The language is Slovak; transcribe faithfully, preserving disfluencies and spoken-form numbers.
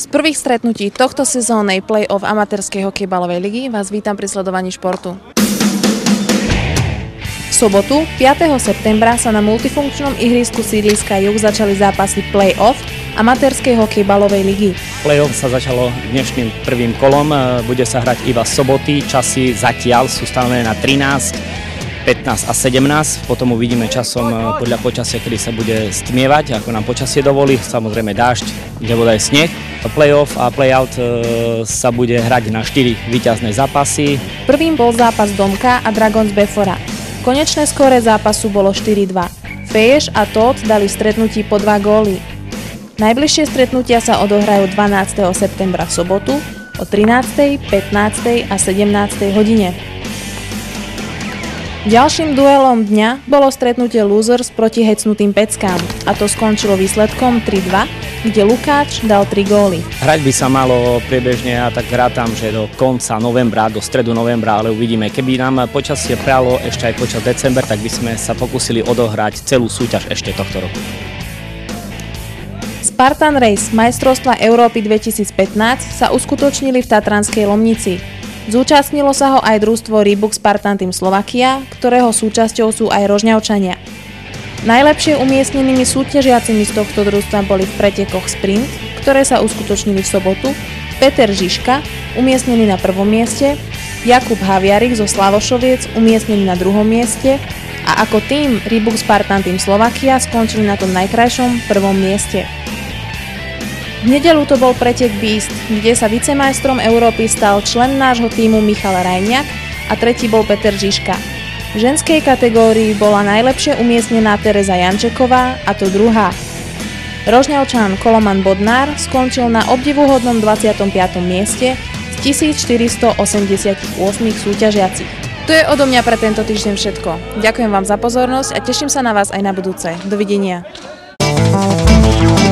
Z prvých stretnutí tohto sezónnej play-off amatérskej hokejbalovej ligy vás vítam pri sledovaní športu. V sobotu, piateho septembra, sa na multifunkčnom ihrisku sídliska Juh začali zápasy play-off amatérskej hokejbalovej ligy. Play-off sa začalo dnešným prvým kolom, bude sa hrať iba soboty, časy zatiaľ sú stanovené na trinásť, pätnásť a sedemnásť, potom uvidíme časom podľa počasia, kedy sa bude stmievať, ako nám počasie dovolí, samozrejme dážď, nebodaj sneh. Play-off a play-out sa bude hrať na štyri víťazné zápasy. Prvým bol zápas Domka a Dragons Befora. Konečné skóre zápasu bolo štyri dva. Feješ a Tóth dali v stretnutí po dva góly. Najbližšie stretnutia sa odohrajú dvanásteho septembra v sobotu o trinástej, pätnástej a sedemnástej hodine. Ďalším duelom dňa bolo stretnutie Losers proti hecnutým Peckám a to skončilo výsledkom tri dva, kde Lukáč dal tri góly. Hrať by sa malo priebežne, ja tak rátam, že do konca novembra, do stredu novembra, ale uvidíme. Keby nám počasie prialo ešte aj počas decembra, tak by sme sa pokúsili odohrať celú súťaž ešte tohto roku. Spartan Race majstrovstva Európy dvetisícpätnásť sa uskutočnili v Tatranskej Lomnici. Zúčastnilo sa ho aj družstvo Rýbuk Spartan Team Slovakia, ktorého súčasťou sú aj Rožňavčania. Najlepšie umiestnenými súťažiacimi z tohto družstva boli v pretekoch sprint, ktoré sa uskutočnili v sobotu, Peter Žižka, umiestnený na prvom mieste, Jakub Haviarik zo Slavošoviec, umiestnený na druhom mieste a ako tým Rýbuk Spartan Team Slovakia skončili na tom najkrajšom prvom mieste. V nedeľu to bol pretek Beast, kde sa vicemajstrom Európy stal člen nášho tímu Michal Rajniak a tretí bol Peter Žižka. V ženskej kategórii bola najlepšie umiestnená Tereza Jančeková, a to druhá. Rožňavčan Koloman Bodnár skončil na obdivuhodnom dvadsiatom piatom mieste z tisícštyristoosemdesiatosem súťažiacich. To je odo mňa pre tento týždeň všetko. Ďakujem vám za pozornosť a teším sa na vás aj na budúce. Dovidenia.